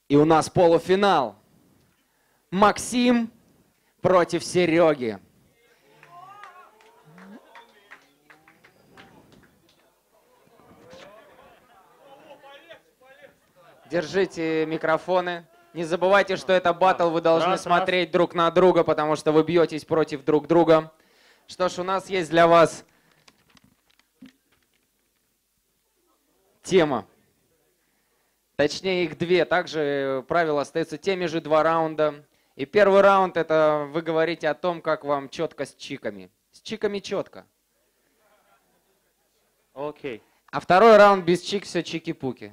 И у нас полуфинал. Максим против Сереги. Держите микрофоны. Не забывайте, что это баттл, вы должны смотреть друг на друга, потому что вы бьетесь против друг друга. Что ж, у нас есть для вас тема. Точнее, их две. Также правила остаются теми же, 2 раунда. И первый раунд — это вы говорите о том, как вам четко с чиками. С чиками четко. Окей. А второй раунд без чик, все чики-пуки.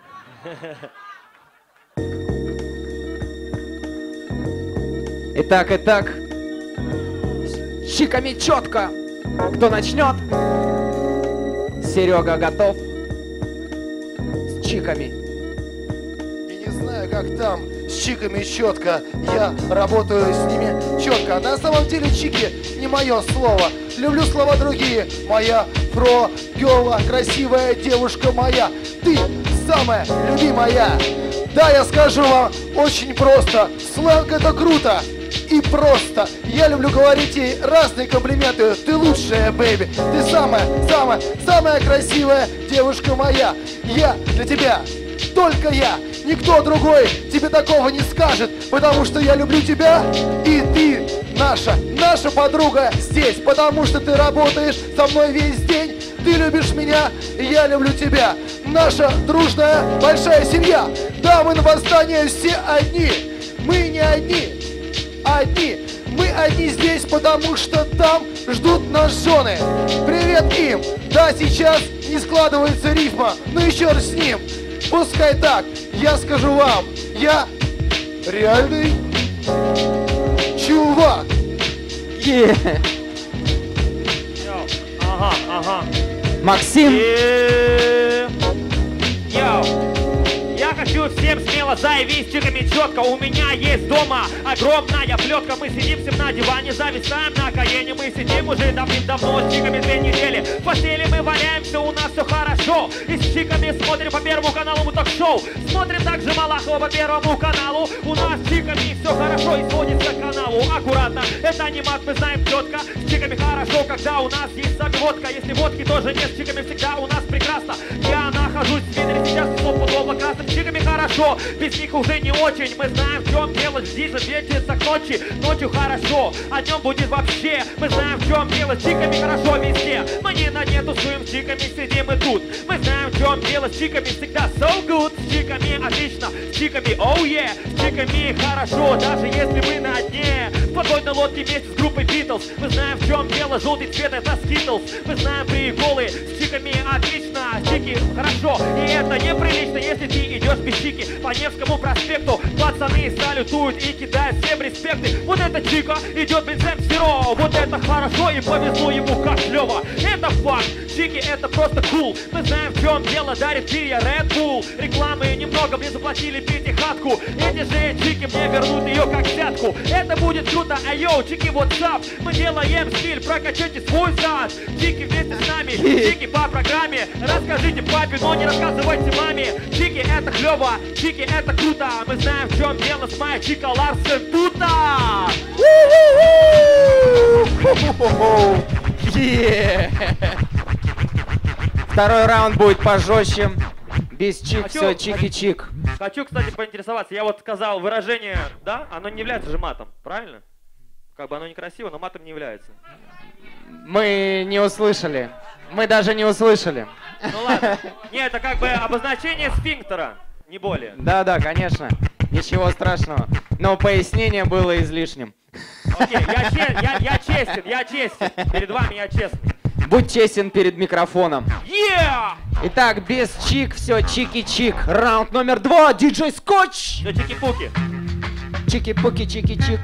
Итак, с чиками четко. Кто начнет? Серега готов. С чиками. Я не знаю, как там с чиками четко. Я работаю с ними четко. На самом деле чики не мое слово. Люблю слова другие. Моя про-гёла, красивая девушка моя. Ты самая любимая. Да, я скажу вам очень просто. Сленг — это круто и просто. Я люблю говорить ей разные комплименты. Ты лучшая, бэйби. Ты самая красивая девушка моя. Я для тебя, только я. Никто другой тебе такого не скажет, потому что я люблю тебя, и ты наша подруга здесь, потому что ты работаешь со мной весь день. Ты любишь меня, и я люблю тебя. Наша дружная большая семья. Да, мы на восстание все одни. Мы не одни. Мы одни здесь, потому что там ждут нас жены. Привет им. Да, сейчас не складывается рифма, но еще раз с ним. Пускай так, я скажу вам, я реальный чувак. Ага. Максим. Я хочу всем смело заявить с чиками четко. У меня есть дома огромная плетка. Мы сидимся на диване, зависаем на колене. Мы сидим уже давным-давно с чиками 2 недели. В постели мы валяемся, у нас все хорошо. И с чиками смотрим по Первому каналу мы ток-шоу. Смотрим также Малахова по Первому каналу. У нас с чиками все хорошо и сводится к каналу. Аккуратно, это не мат, мы знаем четко. С чиками хорошо, когда у нас есть сами водка. Если водки тоже нет, с чиками всегда у нас прекрасно. Я нахожусь в Твиттере сейчас стопудово красным. С чиками хорошо, без них уже не очень. Мы знаем, в чем дело, здесь же вечерится к ночи. Ночью хорошо, а днем будет вообще. Мы знаем, в чем дело, с чиками хорошо везде. Мы не на дне тусуем, с чиками сидим и тут. Мы знаем, в чем дело, с чиками всегда so good. С чиками отлично, с чиками oh yeah. С чиками хорошо, даже если мы на дне. В подводной лодке вместе с группой Beatles. Мы знаем, в чем дело, желтый цвет это Skittles. Мы знаем приколы, с чиками отлично. С чики хорошо, и это неприлично, если ты идешь без чики по Невскому проспекту. Пацаны салютуют и кидают всем респекты. Вот это чика идет бензем Зеро. Вот это хорошо и повезло ему как клево. Это факт, чики это просто cool. Мы знаем, в чем дело, дарит Кирия Red Bull. Рекламы немного, мне заплатили пятихатку. Эти же чики мне вернут ее как взятку. Это будет круто, айоу, чики, what's up? Мы делаем стиль, прокачайте свой зад. Чики вместе с нами, чики по программе. Расскажите папе, но не рассказывайте маме. Чики это клево, чики это круто. Мы знаем, в чем дело с моей Чика Ларсен тута. Второй раунд будет пожестче. Без чик, все чики-чик. Хочу, кстати, поинтересоваться. Я вот сказал выражение, да, оно не является же матом, правильно? Как бы оно некрасиво, но матом не является. Мы не услышали. Мы даже не услышали. Ну ладно. Нет, это как бы обозначение сфинктера, не более. Да, конечно. Ничего страшного. Но пояснение было излишним. Окей, я честен. Перед вами я честный. Будь честен перед микрофоном. Yeah! Итак, без чик, все чики-чик. Раунд номер 2, диджей Скотч. Все чики-пуки. Чики-пуки, чики-чик.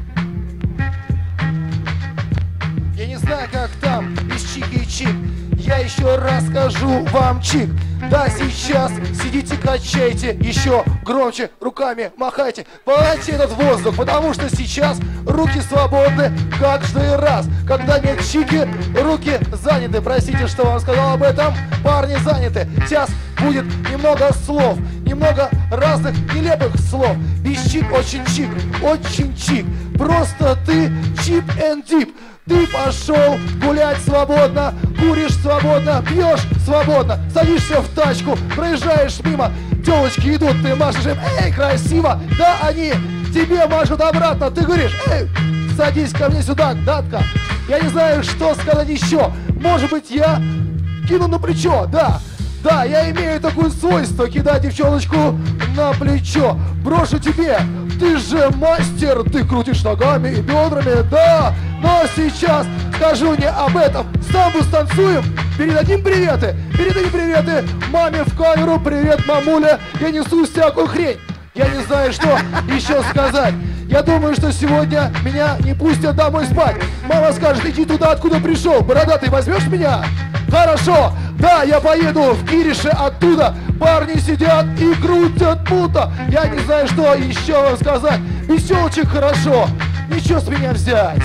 Я не знаю, как там без чики и чик. Я я еще раз скажу вам чик. Да, сейчас сидите, качайте, еще громче руками махайте. Полайте этот воздух, потому что сейчас руки свободны каждый раз. Когда нет чики, руки заняты. Простите, что вам сказал об этом, парни заняты. Сейчас будет немного слов, немного разных нелепых слов. Без чик очень чик, очень чик. Просто ты чип and дип. Ты пошел гулять свободно, куришь свободно, пьешь свободно, садишься в тачку, проезжаешь мимо, телочки идут, ты машешь им, эй, красиво, да, они тебе машут обратно, ты говоришь, эй, садись ко мне сюда, датка, я не знаю, что сказать еще, может быть, я кину на плечо, да, я имею такое свойство, кидать девчоночку на плечо, брошу тебе, ты же мастер, ты крутишь ногами и бедрами, да. Но сейчас скажу не об этом. Самбу станцуем, передадим приветы маме в камеру, привет, мамуля, я несу всякую хрень. Я не знаю, что еще сказать. Я думаю, что сегодня меня не пустят домой спать. Мама скажет, иди туда, откуда пришел. Бородатый, возьмешь меня? Хорошо, да, я поеду в Кирише оттуда. Парни сидят и крутят пута. Я не знаю, что еще вам сказать. Веселочек хорошо, ничего с меня взять.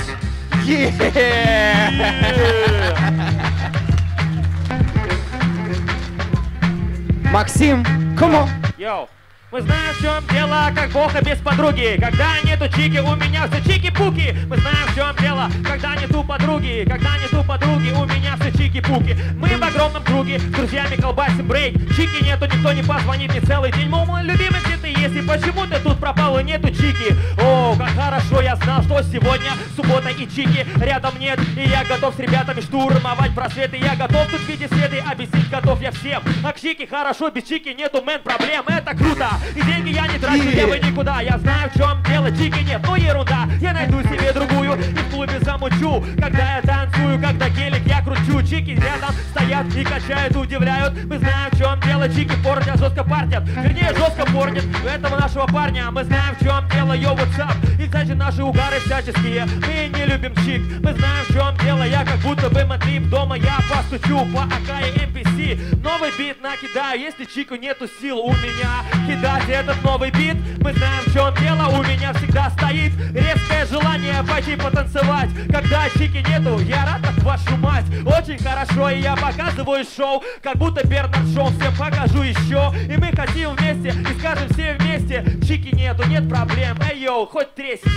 Максим, come on. Йоу. Мы знаем, в чем дело, как бога без подруги. Когда нету чики, у меня все чики-пуки. Мы знаем, в чем дело, когда нету подруги. Когда нету подруги, у меня все чики-пуки. Мы в огромном круге, с друзьями колбасим брейк. Чики нету, никто не позвонит мне целый день. Мой любимый, где ты есть, и почему ты тут пропал и нету чики? О, как хорошо, я знал, что сегодня суббота и чики рядом нет. И я готов с ребятами штурмовать просветы. Я готов тут видеть следы, объяснить готов я всем. А к чики хорошо, без чики нету, мэн, проблем, это круто. И деньги я не трачу, я бы никуда. Я знаю, в чем дело, чики нет, ну ерунда. Я найду себе другую и в клубе замучу. Когда я танцую, когда гелик я кручу. Чики рядом стоят и качают, удивляют. Мы знаем, в чем дело, чики портят, жестко партят. Вернее, жестко портят этого нашего парня. Мы знаем, в чем дело, йо, what's up. И, кстати, наши угары всяческие. Мы не любим чик. Мы знаем, в чем дело, я как будто бы матрип. Дома я постучу по АК и МПС. Новый бит накидаю, если чику нету сил у меня кидать этот новый бит. Мы знаем, в чем дело, у меня всегда стоит резкое желание пойти потанцевать. Когда чики нету, я рад, как вашу мать. Очень хорошо, и я показываю шоу, как будто Бернард Шоу. Всем покажу еще, и мы хотим вместе, и скажем все вместе, чики нету, нет проблем, эй йоу, хоть тресни.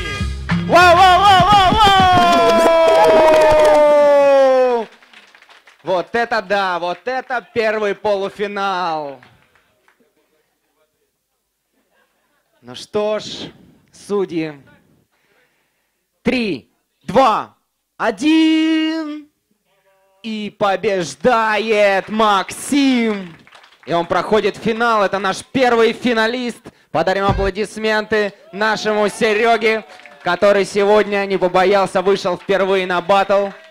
Вау! Вот это да, вот это первый полуфинал. Ну что ж, судьи. 3, 2, 1. И побеждает Максим. И он проходит финал. Это наш первый финалист. Подарим аплодисменты нашему Сереге, который сегодня не побоялся, вышел впервые на баттл.